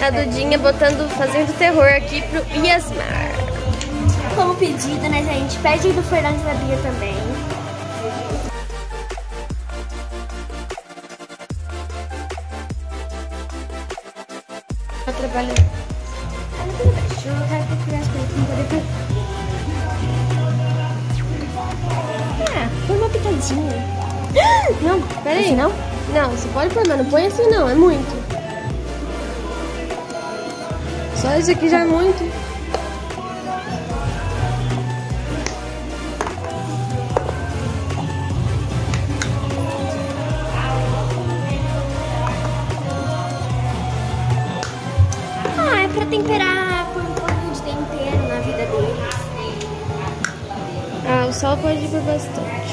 A Dudinha fazendo terror aqui pro Yasmar. Como pedido, né, gente? Pede aí do Fernando e da Bia também. Tá trabalhando. Deixa eu colocar pra criar as coisas pra poder ver. Põe uma pitadinha. Não, peraí. Assim, não? Não, você pode pôr, mas não põe assim não, é muito. Só isso aqui já é muito. É pra temperar, pôr um pouquinho de tempero na vida deles. Ah, o sal pode ir bastante.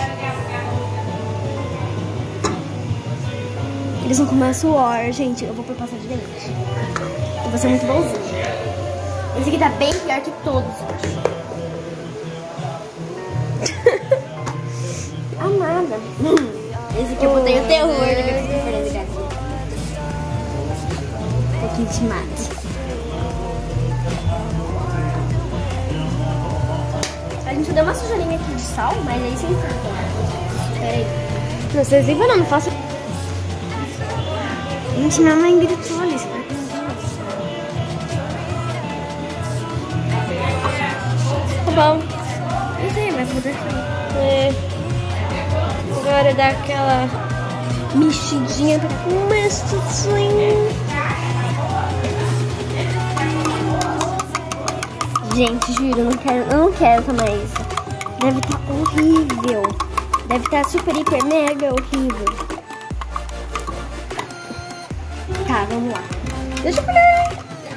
Eles vão comer suor, gente. Eu vou pôr pasta de dente. Eu vou ser muito bonzinho. Esse aqui tá bem pior que todos. Amada. Esse aqui eu botei o terror na cabeça do Fernando Gato. Um pouquinho de mate. A gente deu uma sujeirinha aqui de sal, mas aí sem tanto. Pera aí. Não, vocês limpam não faço. Gente, minha mãe gritou ali. Tá bom. Não sei, mas vou deixar. É. Agora dá aquela mexidinha pra mexidinha. Gente, juro, eu não quero tomar isso. Deve estar horrível. Deve estar super, hiper, mega horrível. Tá, vamos lá. Deixa eu colher.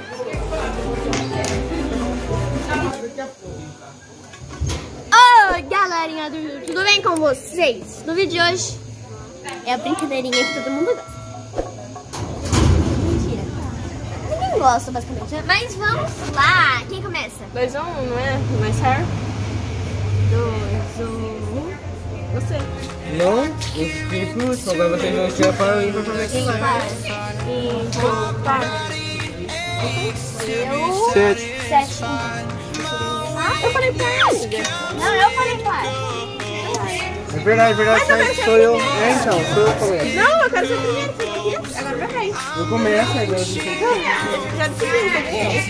Oi, galerinha do YouTube, tudo bem com vocês? No vídeo de hoje é a brincadeirinha que todo mundo gosta. Mentira. Ninguém gosta, basicamente, né? Mas vamos lá. Quem começa? 2 ou 1, não é? Mais raro? 2 ou 1. Você. Não, eu fiquei por último, agora vocês vão tirar para mim pra fazer aqui lá. Eu... 7. 7. Eu falei pra ele. Não, eu falei claro. É verdade, sou eu. É, então, sou eu que começo. Não, eu quero ser primeiro, foi aqui. Agora vai cair. Eu começo, agora eu sei. Já decidiu o que é.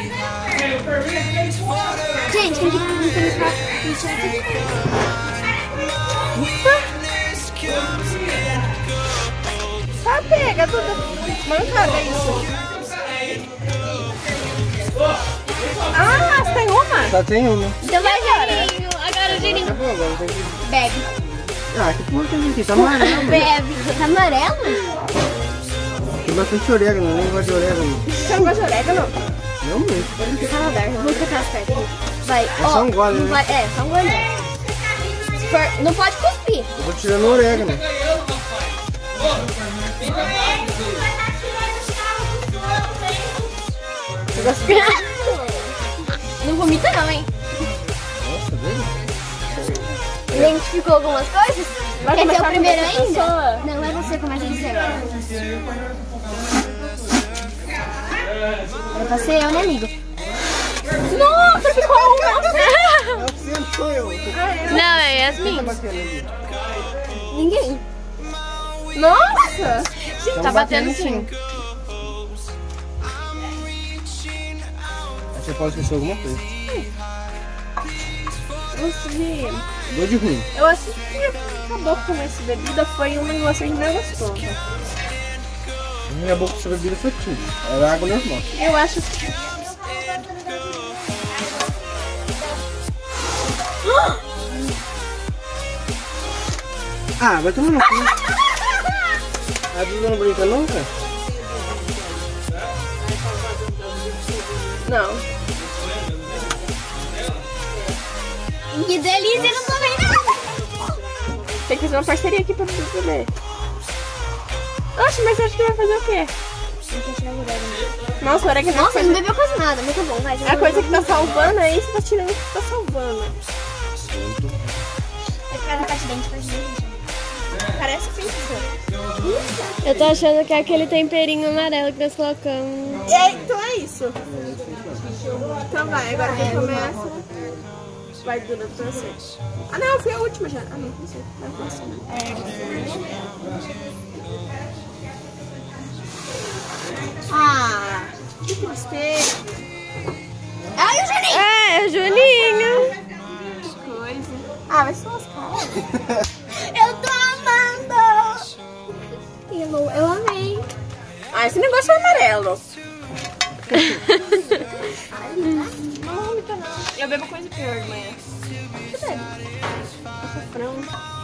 Gente, tem que pensar. Tá, pega tudo. Mancada isso. Ah, você tem uma? Só tem uma. Então vai, Juninho. Agora o Juninho Tá bom, agora tem que... bebe. Ah, que porra tem aqui? Tá amarelo. Bebe. Tá amarelo? Tem bastante orégano, nem gosto de orégano. Você não gosta de orégano? Não mesmo. Vou paladar. Vou ficar as perto aqui. Vai. É só um gole, não né? vai, é, só um gole. Se for, não pode cuspir. Eu vou tirando o orégano. Você gosta de... Não vomita não, hein? Nossa, velho. Identificou algumas coisas? Vai Quer ser o começar primeiro com outra ainda? pessoa? Não, é você, começa você agora. Era pra ser eu, né, amigo? Nossa, ficou uma. Sempre sou eu. Não, é Yasmin. Tá batendo ali. Ninguém. Nossa. Tá batendo sim. Você pode esquecer alguma coisa. Nossa, Dou de ruim. eu assisti que acabou com essa bebida foi um negócio que não gostou. Minha boca com essa bebida foi tudo. Era água normal. Eu acho que... Ah, vai tomar no cu. A Duda não brinca nunca? Não. Que delícia, eu não tô vendo. Tem que fazer uma parceria aqui pra você beber. Oxe, mas você acha que vai fazer o quê? Nossa, o orégano... Nossa, ele não bebeu quase nada, mas tá bom, vai. A coisa que tá salvando é isso, tá tirando o que tá salvando. Vai ficar na parte de dentro, Parece pizza. Eu tô achando que é aquele temperinho amarelo que nós colocamos. Então é isso. Então vai, agora quem começa vai durar pra você. Ah não, eu fui a última já. Ah não sei. Vai você. Ah, que tristeza. Ai, o Juninho! É, o Juninho! Que coisa. Ah, vai se lascar. Eu tô amando! Eu amei. Ah, esse negócio é amarelo. Não vomita não. Eu bebo coisa pior de manhã. Você bebe? Açafrão.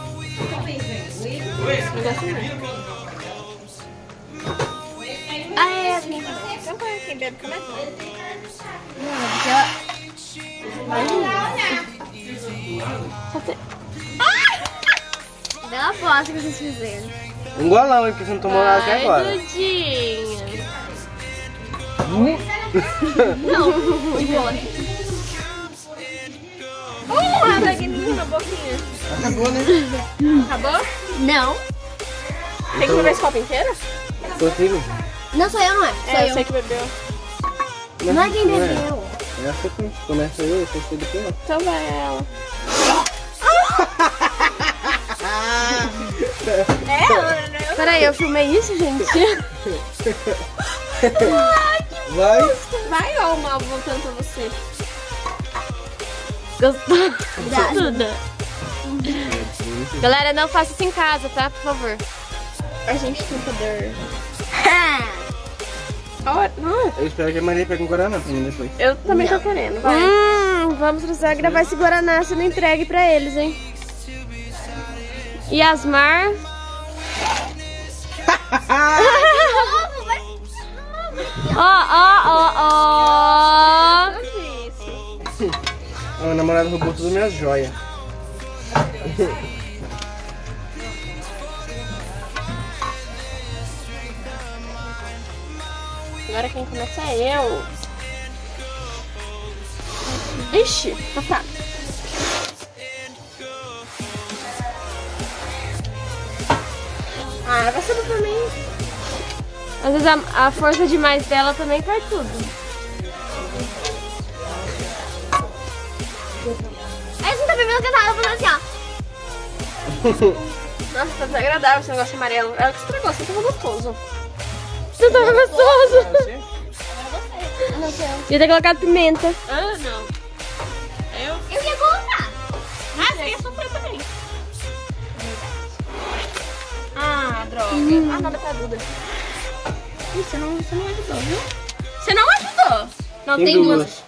Negócio mesmo. Ah, é, as minhas. Então vai, quem bebe começa. Bela aposta que vocês fizeram. Um golão, hein? Porque você não tomou nada até agora. Dudinha. Não, embora. Ah, magninho na boquinha. Acabou, né? Acabou? Não. Tem que beber esse copo inteiro? Consigo? Não sou eu, não é? Sou É, eu eu. sei que bebeu. Não é quem bebeu. É assim que começa eu, você foi depois. Então vai ela. É, Peraí, eu filmei isso, gente? Vai. vai ou mal voltando pra você? Gostou? Tudo. Galera, não faça isso em casa, tá? Por favor. A gente tem poder. Não, Eu espero que a Maria pegue um Guaraná pra mim depois. eu também tô querendo, vai. Vamos precisar gravar esse Guaraná se não entregue pra eles, hein? Yasmar. Ó. O namorado roubou todas as minhas joias. Agora quem começa é eu. Ixi, tá fraco. Ah, vai ser pra mim. Às vezes a força demais dela também faz tudo. Aí você tá bebendo que eu tava falando assim, ó. Nossa, tá desagradável esse negócio amarelo. Ela que estragou, você tava gostoso. Você tava gostoso. Ia ter colocado pimenta. Ah, não. Eu ia colocar. Ah, você ia sofrer também. Ah, droga. Ah, nada pra Duda. Ih, você não ajudou, viu? Você não ajudou. Não, tem duas.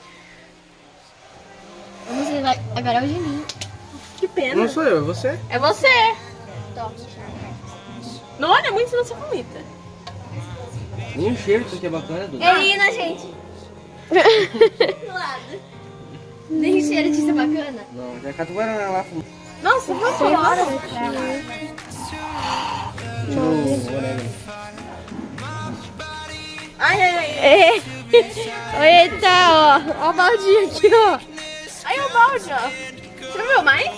Agora é o Juninho. Que pena. Não sou eu, é você. É você. Não olha muito, senão você vomita. Nem o cheiro disso aqui é bacana, Dudu. Elina, gente. Do lado. Nem cheiro disso é bacana. Não, já catou o Guaraná lá. Nossa, vou embora. Ai, ai, ai. Eita, ó. Ó o baldinho aqui, ó. Aí o balde, ó. Você não viu mais?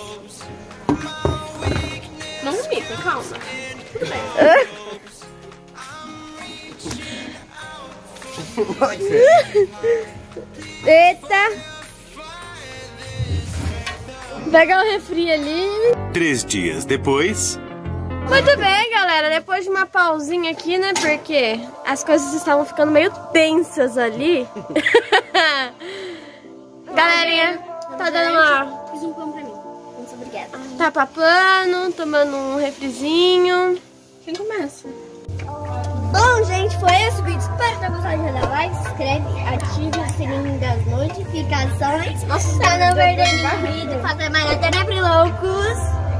Não vomita, calma. Tudo bem. Eita. Pegar o refri ali. 3 dias depois. Muito bem, galera. Depois de uma pausinha aqui, né? Porque as coisas estavam ficando meio tensas ali. Galerinha, tá dando uma... Fiz um pão pra mim. Muito obrigada. Tá papando, tomando um refrizinho. Quem começa? Bom, gente, foi esse o vídeo. Espero que tenham gostado de dar like, se inscreve, ative o sininho das notificações. Nossa, Pra não perder nenhum vídeo. Fazer mais até loucos.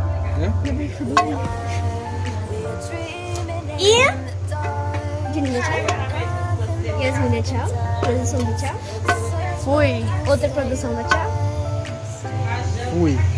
E... Juninha, tchau. Yasmina, tchau. Produção do tchau. Fui. Outra produção da tchau. Fui.